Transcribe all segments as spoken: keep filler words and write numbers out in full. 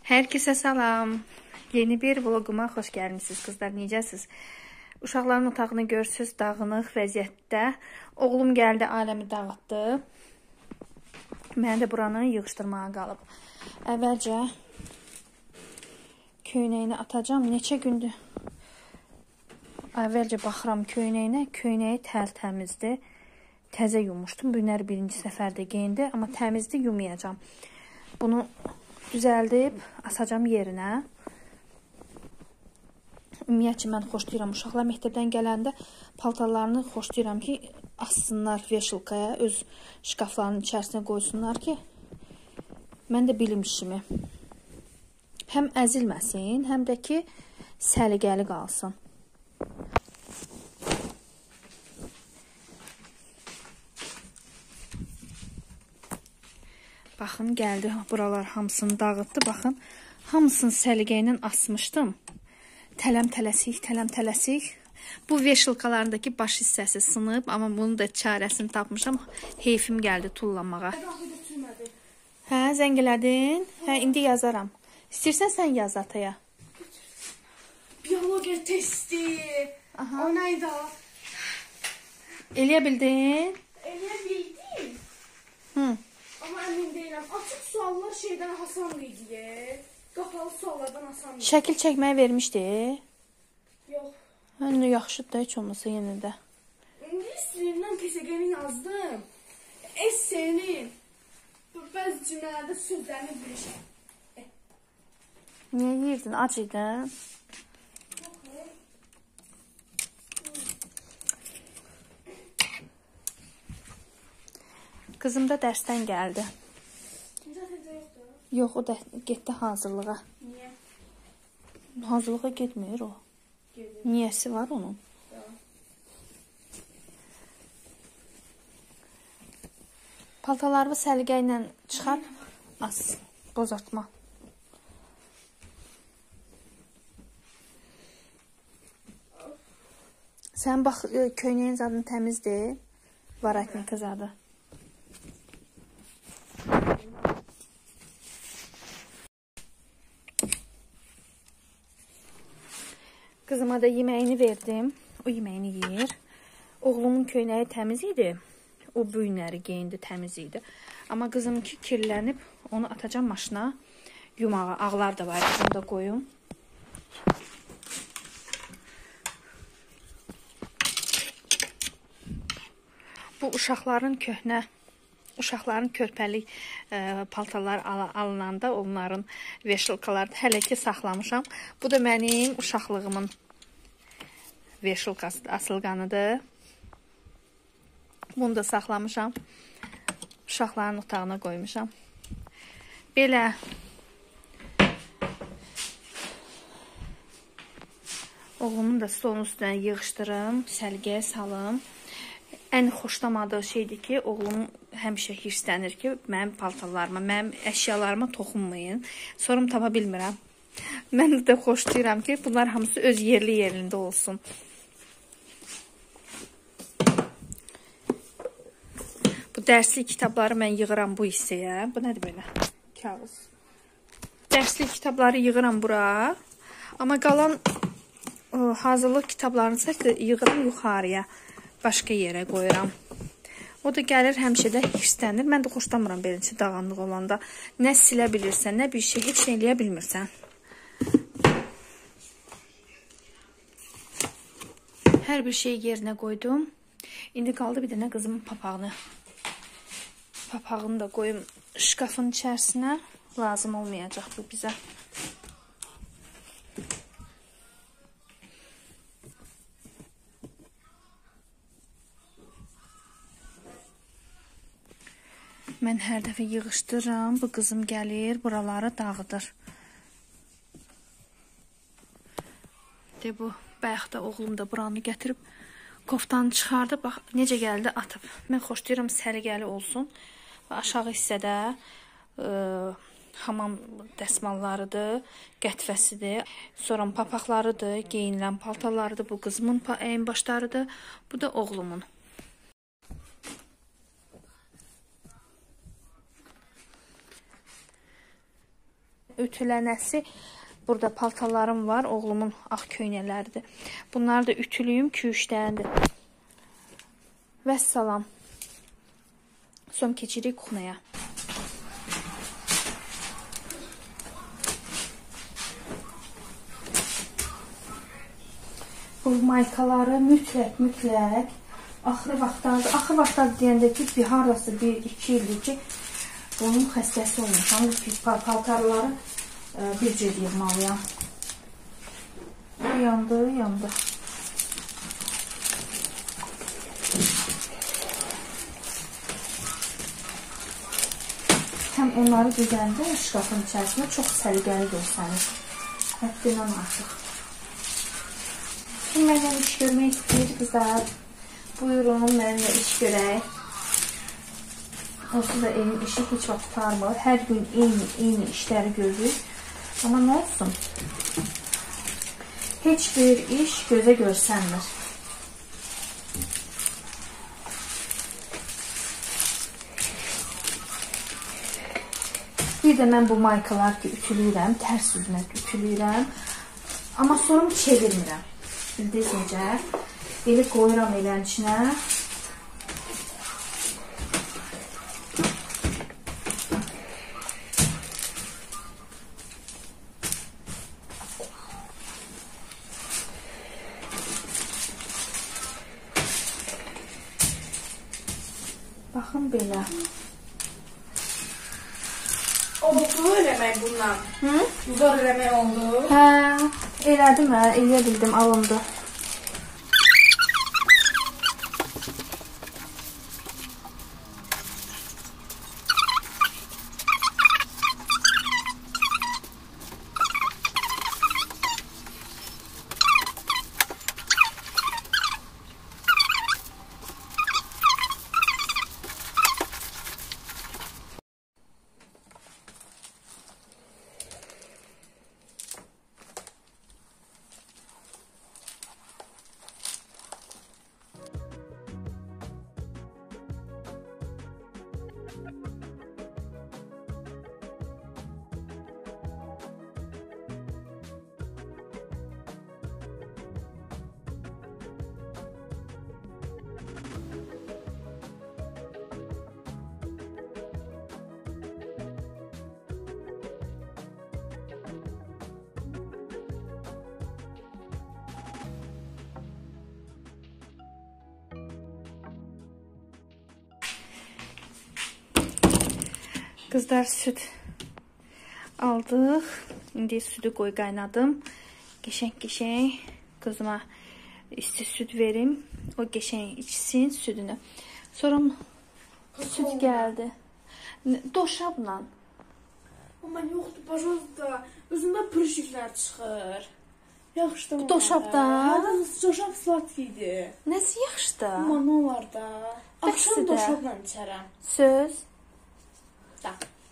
Herkese salam. Yeni bir vloguma xoş gəlmisiniz qızlar. Necəsiz? Uşaqların otağını görürsüz, dağınıq vəziyyətdə. Oğlum gəldi, aləmi dağıtdı. Mən də buranı yığışdırmağa qalıb. Əvvəlcə köynəyini atacağım. Neçə gündür əvvəlcə baxıram köynəyinə. Köynəyi təl-təmizdir. Təzə yumuşdum. Bugünlər birinci səfərdə geyindi, amma təmizdir, yumayacağam. Bunu düzəldib asacağam yerinə. Ümumiyyətcə mən xoşlayıram. Uşaqlar məktəbdən gələndə paltarlarını xoşlayıram ki, assınlar veşilkaya, öz şkaflarının içərisinə qoysunlar ki, mən də bilim işimi. Həm əzilməsin, həm də ki, səliqəli qalsın. Baxın, gəldi, buralar hamısını dağıtdı. Baxın, hamısını səliqə ilə asmışdım. Tələm tələsik, tələm tələsik. Bu veşilkalarındakı baş hissəsi sınıb, amma bunun da çarəsini tapmışam. Heyfim gəldi tullanmağa. Hə, zəng elədin? Hə, indi yazaram. İstəyirsən sən yaz ataya. Biologiya testi. Aha. O neydi? Eləyə bildin? Eləyə bildim. Hı. Amma əmin deyiləm. Açıq suallar şeydən asan idi. Qapalı suallardan asan idi. Şəkil çəkməyi vermişdi. Yox. Hə, yaxşıdır da, heç olmasa yenə də. İngilis dilindən P S G-ni yazdım. Essenin bəzi cümlələrdə sözlərini bilirəm. Niyə yeyirdin? Ac idin? Qızım da dərsdən gəldi. Yox, o da getdi hazırlığa. Niyə? Hazırlığa getmir o. Gedir. Niyəsi var onun? Ya. Paltalarını səliqə ilə çıxar, as, bozartma. Sən bax, köynəyin zadını təmizdir. Varatnik zadı. Qızıma da yeməyini verdim. O yeməyini yeyir. Oğlumun köynəyi təmiz idi. O büyünləri geyindi, təmiz idi. Amma qızımki kirlənib, onu atacağım maşına. Yumağa, ağlar da var. Bunu da qoyum. Bu uşaqların köhnə, uşaqların körpəlik e, paltarlar al alınanda onların veşilkalarını hələ ki saxlamışam. Bu da mənim uşaqlığımın veşilkası, asılqanıdır. Bunu da saxlamışam. Uşaqların otağına qoymuşam. Belə. Oğlumun da stolun üstünə yığışdırım, səliqəyə salım. Ən xoşlamadığı şeydir ki, oğlum həmişə hirslənir ki, mənim paltarlarıma, mənim əşyalarıma toxunmayın. Sorum tapa bilmirəm. Mən də xoşlayıram ki, bunlar hamısı öz yerli yerində olsun. Bu dərslik kitabları mən yığıram bu hissəyə. Bu nədir belə? Kağız. Dərslik kitabları yığıram bura. Amma qalan o, hazırlıq kitablarını isə yığıram yuxarıya. Başqa yerə qoyuram. O da gəlir, həmişə də hirslənir. Mən də xoşlamıram beləncə dağınlıq olanda. Nə silə bilirsən, nə bir şey, heç şey eləyə bilmirsən. Hər bir şeyi yerinə qoydum. İndi qaldı bir dənə qızımın papağını. Papağını da qoyum şkafın içərisinə. Lazım olmayacaq bu bizə. Mən hər dəfə yığışdırıram. Bu qızım gəlir, buraları dağıdır. De bu, bayaqda oğlum da buranı gətirib, koftanı çıxardı. Bax, necə gəldi, atıb. Mən xoşlayıram, səliqəli olsun. Və aşağı hissədə e, hamam dəsmallarıdır, qətvəsidir. Sonra papaqlarıdır, geyinilən paltarlarıdır. Bu qızımın əyin başlarıdır. Bu da oğlumun. ütülənəsi. Burada paltarlarım var. Oğlumun ağ köynələridir. Bunları da ütülüyüm. iki üç dənədir. Vəssalam. Son keçirik kuxnaya. Bu maykaları mütləq, mütləq axırı vaxtlarda, axırı vaxtlarda deyəndə ki, bir harası bir iki ildir ki, bunun xəstəsi olmuşam. Paltarları bir cür yığmalıyam. Yandı, yandı. Həm onları düzəndə şkafın içərisində çox səliqəli görsənir. Həddindən artıq. Kim mənimlə iş görmək istəyir qızlar? Buyurun, mənimlə iş görək. Olsun da evin işi heç vaxt tutarmır. Hər gün eyni, eyni işləri görürük. Amma nə olsun? Heç bir iş gözə görsənmir. Bir də mən bu maykalar ki, ütülüyürəm, tərs üzünə ütülüyürəm. Amma sonra çevirmirəm. Bildiniz necə? Elə qoyuram elən içinə. Baxın belə. O bu eləmək bundan. Hı? Zor eləmək oldu. Hə, elədim hə, eləyə bildim, alındı. Kızlar süt aldıq. İndi sütü qoy qaynadım. Qəşəng-qəşəng qızıma isti süt verim. O qəşəng içsin südünü. Sonra süt gəldi. Doşabla. Amma yoxdur, pajozda. Özündə pırışıqlar çıxır. Yaxşıdır. Doşabda? Doşab sladkiydi. Nəsi yaxşıdır? Amma nə olar da? Axşam doşabla içərəm. Söz. Da.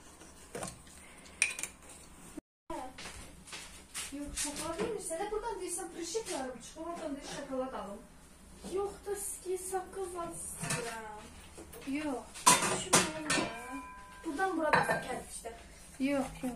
Yox, şokolad yemirsən də buradan deyirsən pırışıqlarım çıxır, oradan deyir şokolad alım. Yox da ski saqqızla istəyirəm. Yox. Düşünməyəm də. Buradan burada kərpişdə. Yox, yox.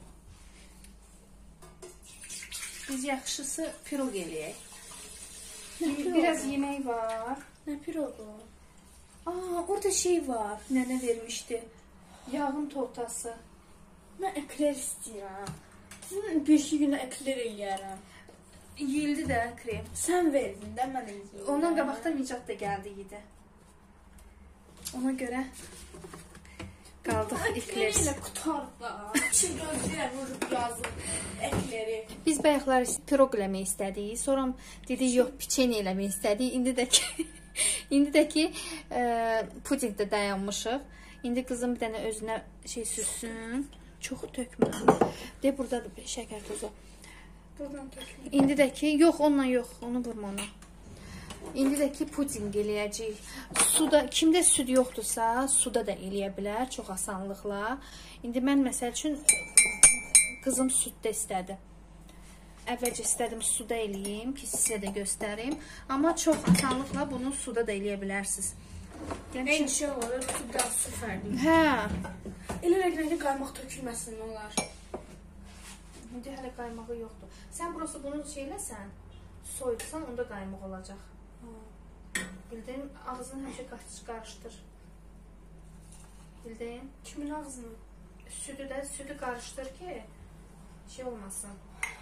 Biz yaxşısı piroq eləyək. Biraz yemək var. Nə piroqu? Aa, orada şey var. Nənə vermişdi. Yağın tortası. Mən ekler istəyirəm. Sizin bir iki günə ekler eləyərəm. Yildi də krem. Sən verdin də mən eləyirəm. Ondan qabaqdan Nicat da gəldi yedi. Ona görə qaldıq ekler. Ekleri ilə qutardı da. Şimdi gözləyirəm vurub yazıb ekleri. Biz bayaqlar piroq eləmək istədik. Sonra dedik yox, piçeni eləmək istədik. İndi də ki indi də ki e, pudingdə dayanmışıq. İndi qızım bir dənə özünə şey sürsün. Çox tökmə. De burada da bir şəkər tozu. Buradan tökmə. İndi də ki yox, onunla yox, onu vurma ona. İndi də ki puding eləyəcəyik. Suda, kimdə süd yoxdursa, suda da eləyə bilər çox asanlıqla. İndi mən məsəl üçün qızım süddə istədi. Əvvəlcə istədim suda eləyim ki, sizə də göstərim. Amma çox asanlıqla bunu suda da eləyə bilərsiniz. Eyni şey olur, biraz su fərqli. Hə. Elə rəqnəkli qaymaq tökülməsin olar. İndi hələ qaymağı yoxdur. Sən burası bunu şeyləsən, soyutsan, onda qaymaq olacaq. Bildin, ağzını həmişə qarışdır. Bildin? Kimin ağzını? Südü də, südü qarışdır ki, şey olmasın.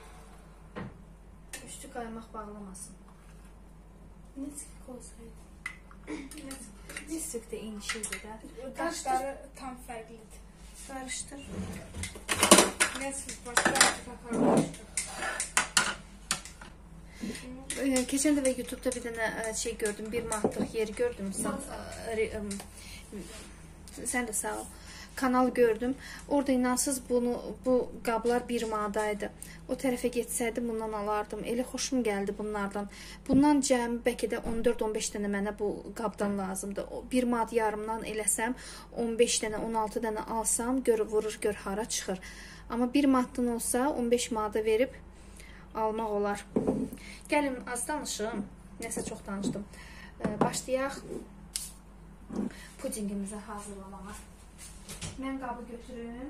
Üstü qaymaq bağlamasın. Nisik olsaydı. Nisik də eyni şeydir də. Qaşları tam fərqlidir. Qarışdır. Nisik başqa kakao qarışdır. Keçən dəfə YouTube'da bir dənə şey gördüm, bir manatlıq yeri gördüm. Sən də sağ ol. Kanal gördüm. Orada inansız bunu, bu qablar bir manadaydı. O tərəfə getsəydim bundan alardım. Elə xoşum gəldi bunlardan. Bundan cəmi bəlkə də on dörd on beş dənə mənə bu qabdan lazımdır. Bir manat yarımdan eləsəm on beş dənə, on altı dənə alsam, gör vurur, gör hara çıxır. Amma bir manatdan olsa on beş manata verib almaq olar. Gəlin az danışım. Nəsə çox danışdım. Başlayaq pudingimizi hazırlamağa. Mən qabı götürüm.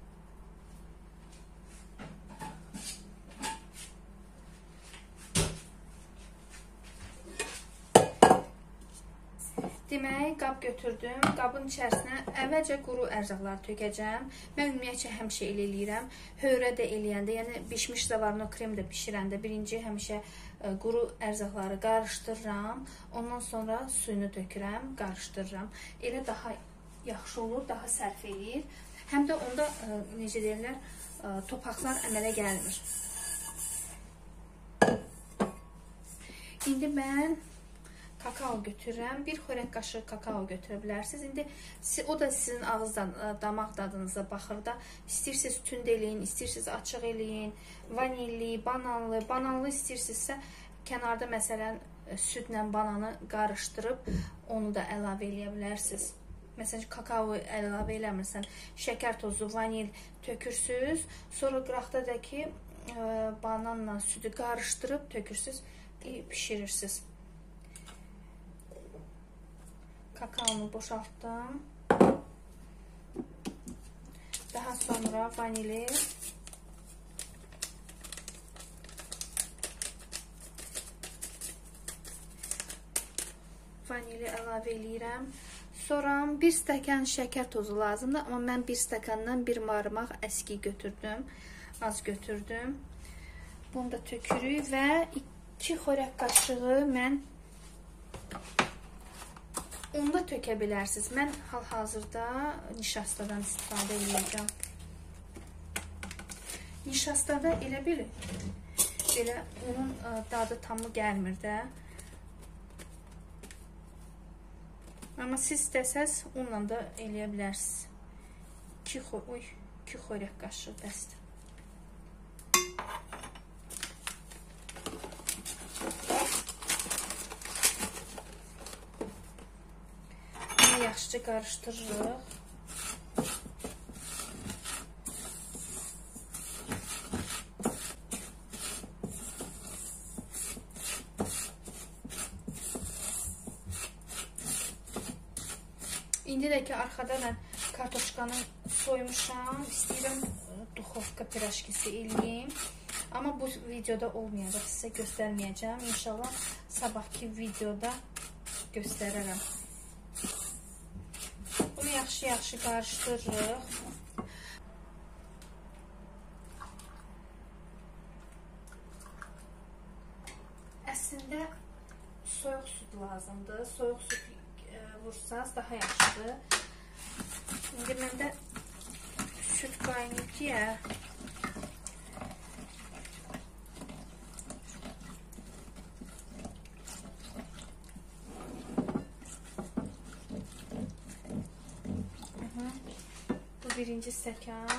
Demək, qab götürdüm. Qabın içərisinə əvvəlcə quru ərzaqları tökəcəm. Mən ümumiyyətcə həmişə elə eləyirəm. Höyrə də eləyəndə, yəni bişmiş zavarno krem də bişirəndə birinci həmişə quru ərzaqları qarışdırıram. Ondan sonra suyunu tökürəm, qarışdırıram. Elə daha yaxşı olur, daha sərf eləyir. Həm də onda, necə deyirlər, topaqlar əmələ gəlmir. İndi mən kakao götürürəm. Bir xörək qaşığı kakao götürə bilərsiniz. İndi o da sizin ağızdan, damaq dadınıza baxır da. İstəyirsiniz tünd eləyin, istəyirsiniz açıq eləyin, vanilli, bananlı, bananlı istəyirsinizsə, kənarda məsələn südlə bananı qarışdırıb onu da əlavə eləyə bilərsiniz. Məsələn, kakao əlavə eləmirsən, şəkər tozu, vanil tökürsünüz. Sonra qıraqdakı bananla südü qarışdırıb tökürsünüz, pişirirsiniz. Kakaonu boşaltdım. Daha sonra vanili. Vanili əlavə eləyirəm. Sonra bir stəkan şəkər tozu lazımdır. Amma mən bir stəkandan bir marmaq əski götürdüm. Az götürdüm. Bunu da tökürük və iki xörək qaşığı mən onda tökə bilərsiniz. Mən hal-hazırda nişastadan istifadə edəcəm. Nişastada elə bil, elə onun dadı tamı gəlmir də. Amma siz istəsəz, onunla da eləyə bilərsiniz. iki xörək qaşığı bəsdir. Bunu yaxşıca qarışdırırıq. İndi də ki, arxada mən kartoşkanı soymuşam. İstəyirəm duxovka piraşkisi eləyim. Amma bu videoda olmayacaq. Sizə göstərməyəcəm. İnşallah sabahki videoda göstərərəm. Bunu yaxşı-yaxşı qarışdırırıq. Əslində soyuq süd lazımdır. Soyuq süd vursanız daha yaxşıdır. İndi məndə süd qaynayıb deyə bu birinci stəkan.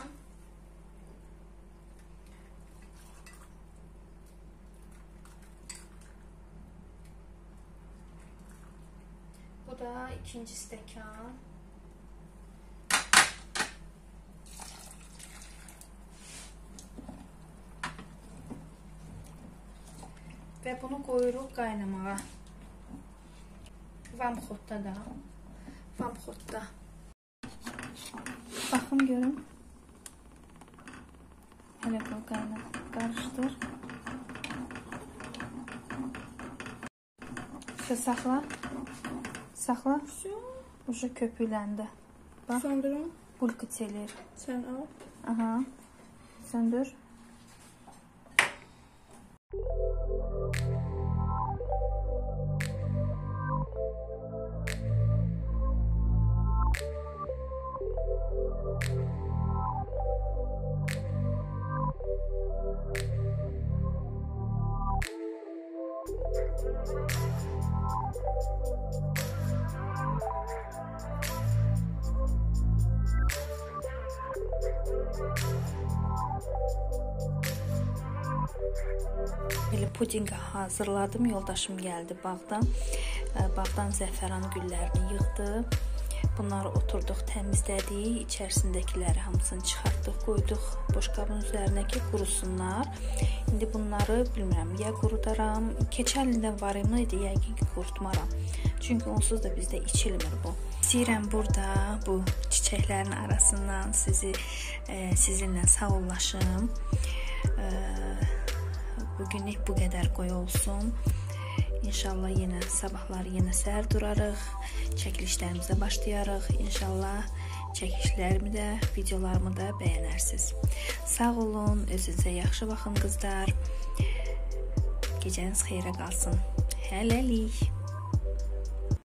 Bu da ikinci stəkan. Və bunu qoyuruq qaynamağa. Vamxotda da. Vamxotda. Baxın görün. Hələ qoy qayna. Qarışdır. Şu saxla. Saxla. Uşa köpükləndi. Bax. Söndürüm. Bulku çelir. Sen al. Aha. Söndür. Belə pudinq hazırladım. Yoldaşım gəldi bağdan. Bağdan zəfəran güllərini yığdı. Bunları oturduq, təmizlədik. İçərisindəkiləri hamısını çıxartdıq, qoyduq boşqabın üzərinə ki, qurusunlar. İndi bunları bilmirəm, ya qurudaram. Keçən ildən var idi, yəqin ki, qurutmaram. Çünki onsuz da bizdə içilmir bu. İstəyirəm burada bu çiçəklərin arasından sizi e, sizinlə sağollaşım. E, Bugünlük bu qədər qoy olsun. İnşallah yenə sabahlar yenə səhər durarıq. Çəkilişlərimizə başlayarıq. İnşallah çəkilişlərimi də, videolarımı da bəyənərsiniz. Sağ olun, özünüzə yaxşı baxın qızlar. Gecəniz xeyrə qalsın. Hələlik.